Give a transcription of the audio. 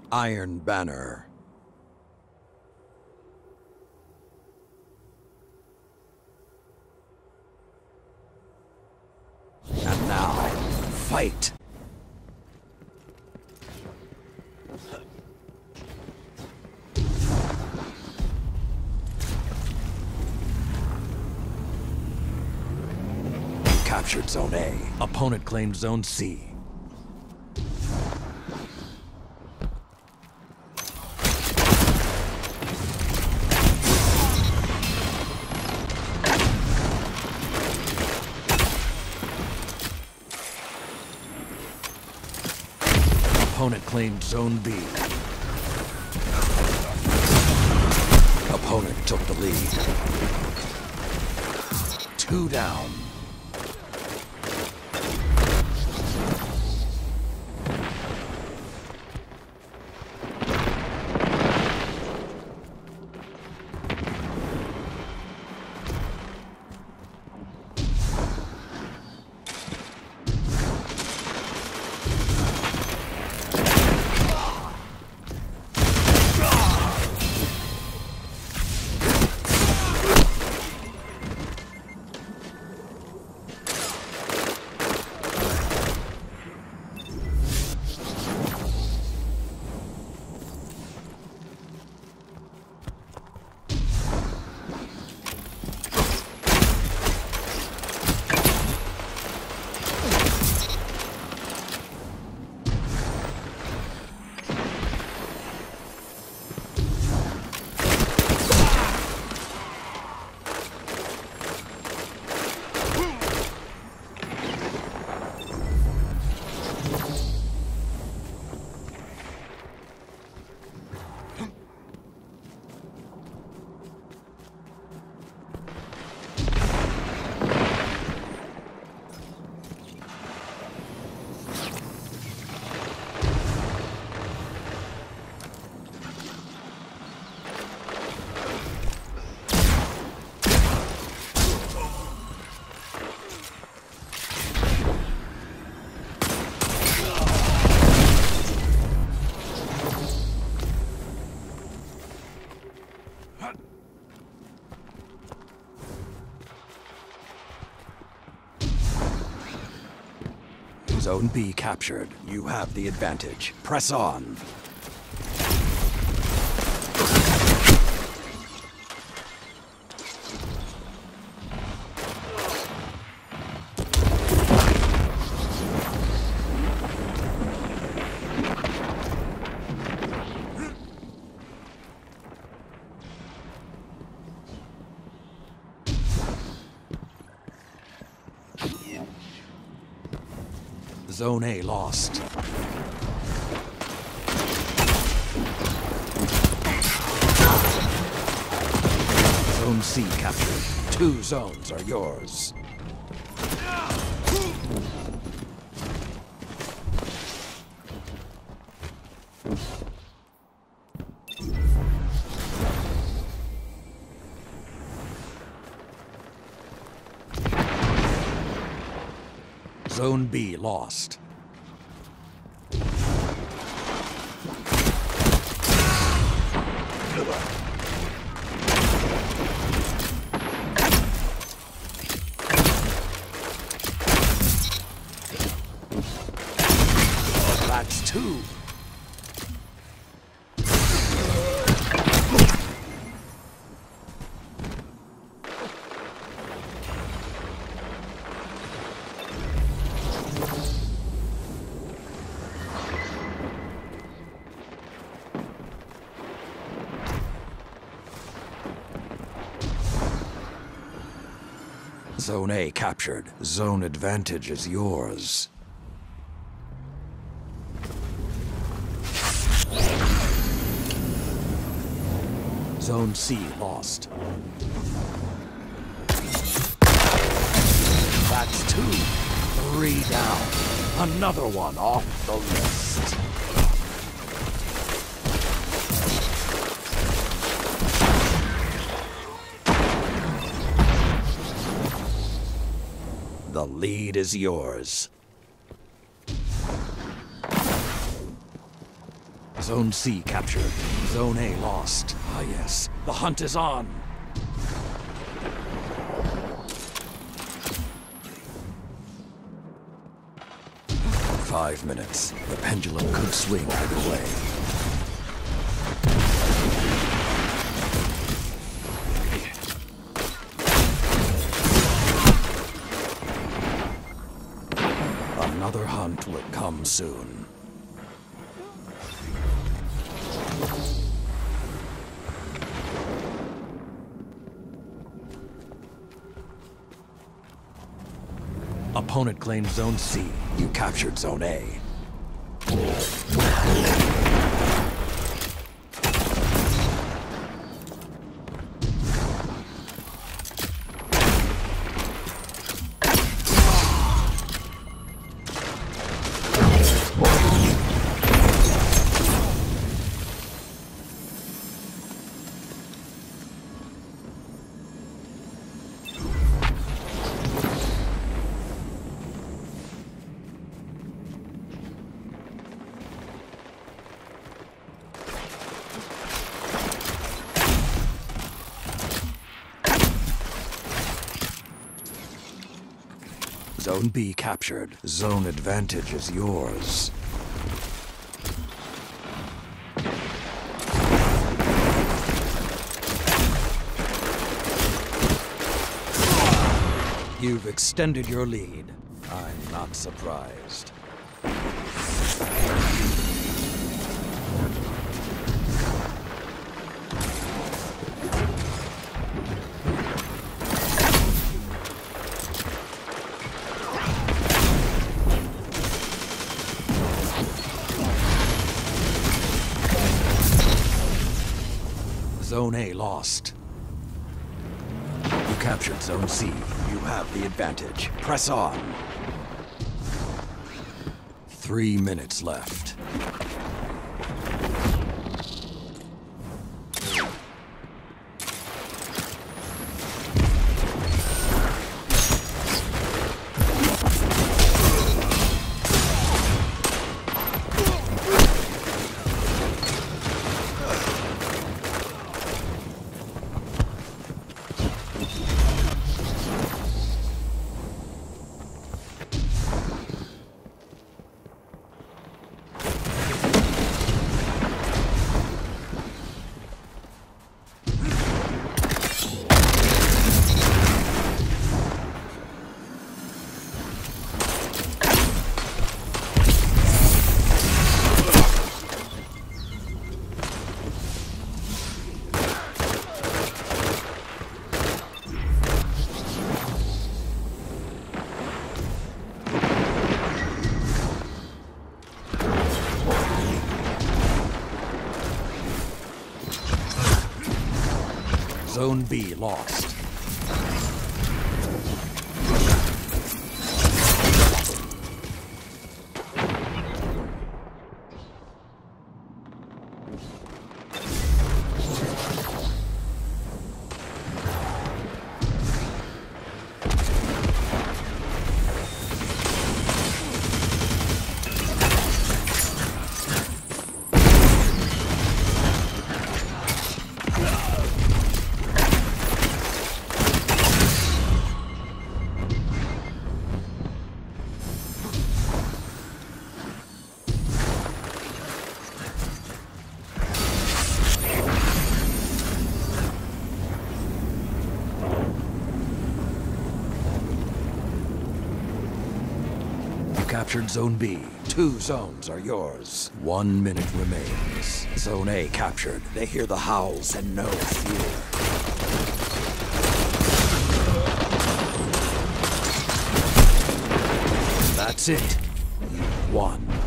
Iron Banner. And now, fight! Captured Zone A. Opponent claimed Zone C. Opponent claimed Zone B. Opponent took the lead. 2 down. Zone B captured. You have the advantage. Press on. Zone A lost. Zone C captured. 2 zones are yours. Zone B lost. That's 2. Zone A captured. Zone advantage is yours. Zone C lost. That's 2. 3 down. Another one off the list. The lead is yours. Zone C captured. Zone A lost. Ah yes, the hunt is on. "5 minutes. The pendulum could swing either way." Another hunt will come soon. Opponent claimed Zone C. You captured Zone A. Zone B captured. Zone advantage is yours. You've extended your lead. I'm not surprised. Zone A lost. You captured Zone C. You have the advantage. Press on. 3 minutes left. Zone B lost. Captured Zone B. 2 zones are yours. 1 minute remains. Zone A captured. They hear the howls and no fear. That's it. You won.